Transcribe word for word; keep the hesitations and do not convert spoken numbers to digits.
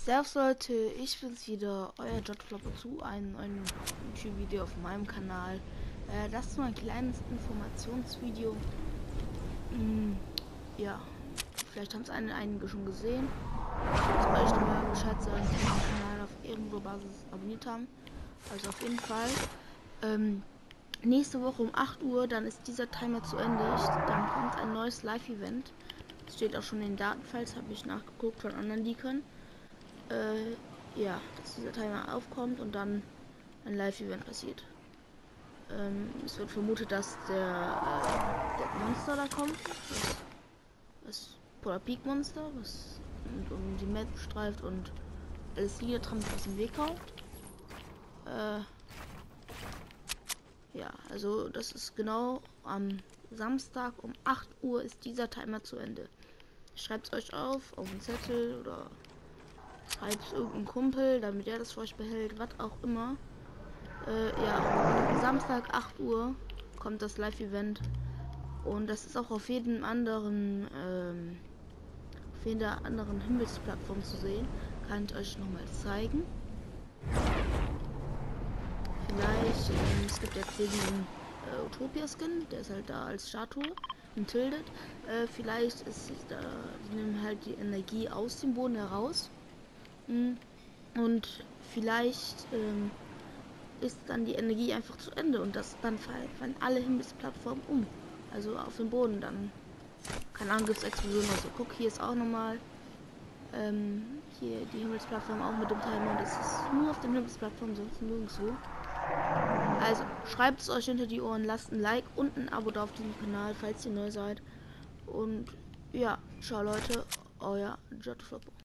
Servus Leute, ich bin's wieder, euer Jotflopper zu einem neuen YouTube-Video auf meinem Kanal. Äh, das ist nur ein kleines Informationsvideo. Hm, ja, vielleicht haben es einige schon gesehen. Ich soll euch nochmal Bescheid sagen, dass wir den Kanal auf Ehrenbro-Basis abonniert haben. Also auf jeden Fall. Ähm, nächste Woche um acht Uhr, dann ist dieser Timer zu Ende. Ich, dann kommt ein neues Live-Event. Das steht auch schon in den Datenfiles, habe ich nachgeguckt von anderen Leakern. Äh, ja, dass dieser Timer aufkommt und dann ein Live-Event passiert. Ähm, es wird vermutet, dass der, äh, der Monster da kommt. Das, das Polar Peak Monster, was um die Map streift und alles niedertrampelt, was im Weg haut. Äh, ja, also das ist genau am Samstag um acht Uhr ist dieser Timer zu Ende. Schreibt es euch auf, auf einen Zettel oder schreibt es irgendeinem Kumpel, damit er das für euch behält, was auch immer. Äh, ja, Samstag acht Uhr kommt das Live-Event und das ist auch auf jedem anderen, ähm, auf jeder anderen Himmelsplattform zu sehen. Kann ich euch nochmal zeigen. Vielleicht, ähm, es gibt jetzt den äh, Utopia-Skin, der ist halt da als Statue in Tilted. Äh, vielleicht ist da, die nehmen halt die Energie aus dem Boden heraus. Und vielleicht ähm, ist dann die Energie einfach zu Ende und das dann fallen alle Himmelsplattformen um. Also auf dem Boden dann. Keine Ahnung, gibt es Explosionen. Also guck, hier ist auch nochmal ähm, hier die Himmelsplattform auch mit dem Timer. Und das ist nur auf den Himmelsplattformen, sonst nirgendwo. Also schreibt es euch hinter die Ohren, lasst ein Like und ein Abo da auf diesem Kanal, falls ihr neu seid. Und ja, ciao Leute, euer Jotflopper.